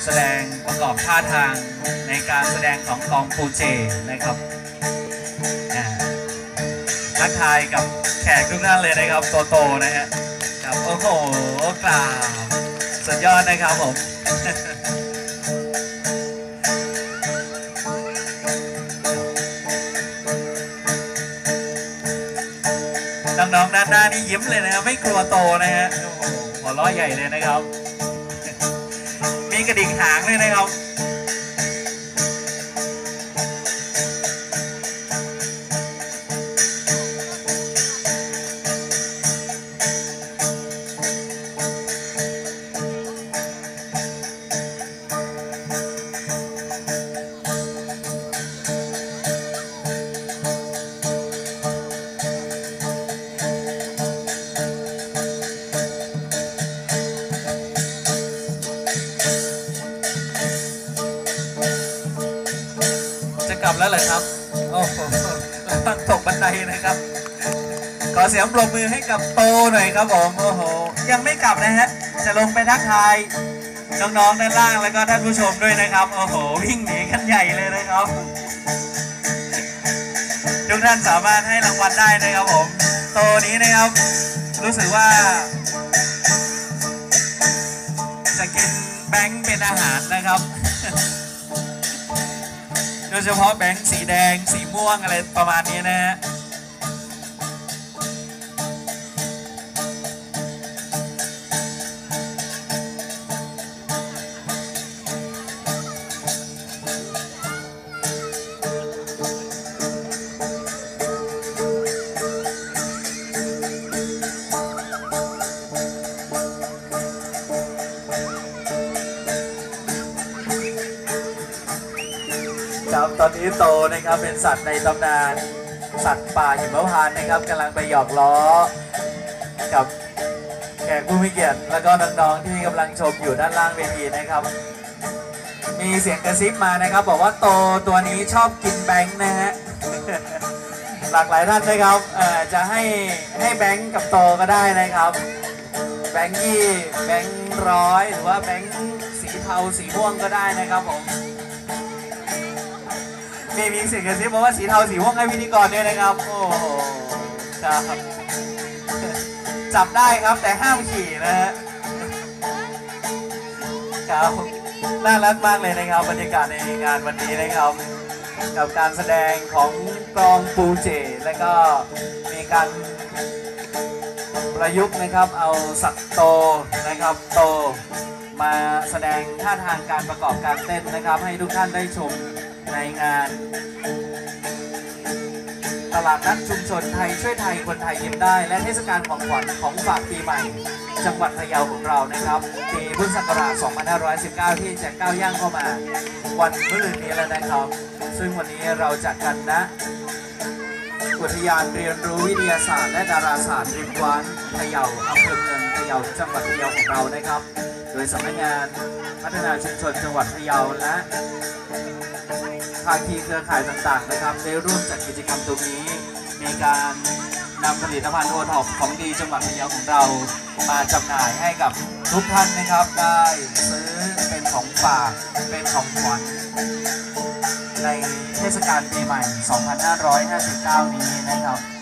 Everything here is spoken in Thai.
แสดงประกอบท่าทางในการแสดงของกองปูเจนะครับทักทายกับแขกทุกท่านเลยนะครับโตๆนะฮะครับโอ้โหกราบสุดยอดนะครับผมน้องๆด้านหน้านี่ยิ้มเลยนะครับไม่กลัวโตนะฮะโอ้โหหัวเราะใหญ่เลยนะครับมีกระดิ่งหางเลยนะครับกลับแล้วเหรอครับโอ้โหต้องตกบันไดนะครับขอเสียงปรบมือให้กับโตหน่อยครับผมโอ้โหยังไม่กลับนะฮะจะลงไปทักทายน้องๆด้านล่างแล้วก็ท่านผู้ชมด้วยนะครับโอ้โหวิ่งหนีกันใหญ่เลยนะครับทุกท่านสามารถให้รางวัลได้นะครับผมโตนี้นะครับรู้สึกว่าจะกินแบงค์เป็นอาหารนะครับโดยเฉพาะแบงค์สีแดงสีม่วงอะไรประมาณนี้นะฮะครับตอนนี้โตนะครับเป็นสัตว์ในตำนานสัตว์ป่าหิมพานต์นะครับกำลังไปหยอกล้อกับแขกผู้มีเกียรติแล้วก็น้องๆที่กำลังชมอยู่ด้านล่างเวทีนะครับมีเสียงกระซิบมานะครับบอกว่าโตตัวนี้ชอบกินแบงค์นะฮะ หลากหลายท่านนะครับจะให้แบงค์กับโตก็ได้นะครับแบงค์20แบงค์100หรือว่าแบงค์สีเทาสีม่วงก็ได้นะครับผมมีเสียงกระซิบบอกว่าสีเทาสีม่วงให้พิธีกรด้วยนะครับโอ้โหครับจับได้ครับแต่ห้ามขี่นะฮะครับน่ารักมากเลยนะครับบรรยากาศในงานวันนี้นะครับกับการแสดงของกลองปูเจและก็มีการประยุกต์นะครับเอาสัตว์โตนะครับโตมาแสดงท่าทางการประกอบการเต้นนะครับให้ทุกท่านได้ชมในงานตลาดนัดชุมชนไทยช่วยไทยคนไทยยิ้มได้และเทศกาลของขวัญของฝากปีใหม่จังหวัดพะเยาของเรานะครับปีพุทธศักราช 2519 ที่จะก้าวย่างเข้ามาวันมะรืนนี้แล้วนะครับซึ่งวันนี้เราจัดกันณอุทยานเรียนรู้วิทยาศาสตร์และดาราศาสตร์ริมกว้านพะเยาอำเภอเมืองพะเยาจังหวัดพะเยาของเรานะครับโดยสำนักงานพัฒนาชุมชนจังหวัดพะเยาและภาคีเครือข่ายต่างๆนะครับได้ร่วมจัดกิจกรรมตรงนี้มีการนำผลิตภัณฑ์โอท็อปของดีจังหวัดพะเยาของเรามาจำหน่ายให้กับทุกท่านนะครับได้ซื้อเป็นของฝากเป็นของขวัญในเทศกาลปีใหม่ 2559 นี้นะครับ